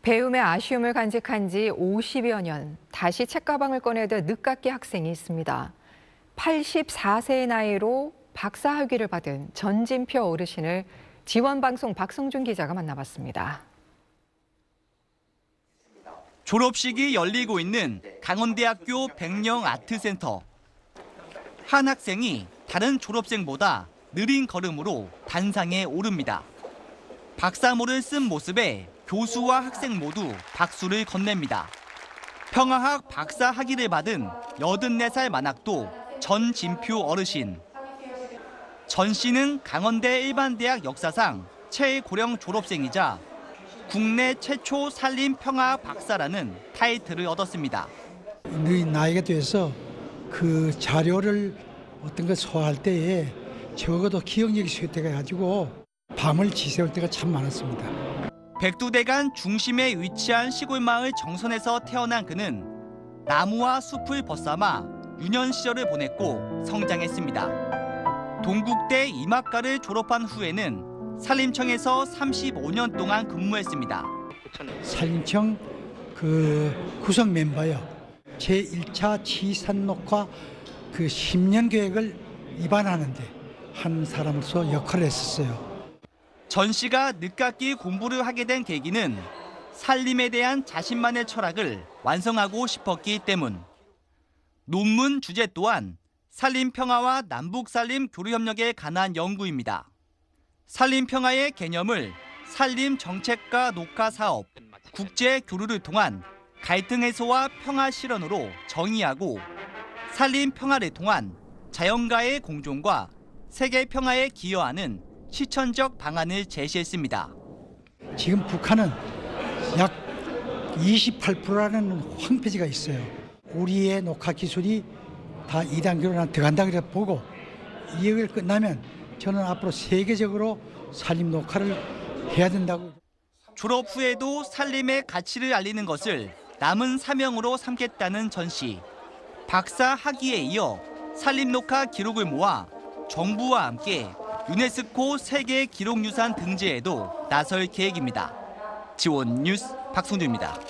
배움의 아쉬움을 간직한 지 50여 년, 다시 책가방을 꺼내든 늦깎이 학생이 있습니다. 84세의 나이로 박사 학위를 받은 전진표 어르신을 지원방송 박성준 기자가 만나봤습니다. 졸업식이 열리고 있는 강원대학교 백령 아트센터. 한 학생이 다른 졸업생보다 느린 걸음으로 단상에 오릅니다. 박사모를 쓴 모습에 교수와 학생 모두 박수를 건넵니다. 평화학 박사 학위를 받은 84살 만학도 전진표 어르신. 전 씨는 강원대 일반대학 역사상 최고령 졸업생이자 국내 최초 산림평화학 박사라는 타이틀을 얻었습니다. 나이가 돼서 그 자료를 어떤 걸 소화할 때에 적어도 기억력이 쇠퇴해가지고 밤을 지새울 때가 참 많았습니다. 백두대간 중심에 위치한 시골 마을 정선에서 태어난 그는 나무와 숲을 벗삼아 유년 시절을 보냈고 성장했습니다. 동국대 이학과를 졸업한 후에는 산림청에서 35년 동안 근무했습니다. 산림청 구성 멤버요. 제1차 지산녹화 10년 계획을 입안하는데 한 사람으로서 역할을 했었어요. 전 씨가 늦깎이 공부를 하게 된 계기는 산림에 대한 자신만의 철학을 완성하고 싶었기 때문. 논문 주제 또한 산림평화와 남북산림 교류협력에 관한 연구입니다. 산림평화의 개념을 산림정책과 녹화사업, 국제교류를 통한 갈등 해소와 평화 실현으로 정의하고 산림평화를 통한 자연과의 공존과 세계 평화에 기여하는 실천적 방안을 제시했습니다. 지금 북한은 약 28%라는 황폐지가 있어요. 우리의 녹화 기술이 다 2단계로 들어간다고 보고 이걸 끝나면 저는 앞으로 세계적으로 산림 녹화를 해야 된다고. 졸업 후에도 산림의 가치를 알리는 것을 남은 사명으로 삼겠다는 전 씨. 박사 학위에 이어 산림 녹화 기록을 모아 정부와 함께 유네스코 세계 기록유산 등재에도 나설 계획입니다. 지원 뉴스 박성준입니다.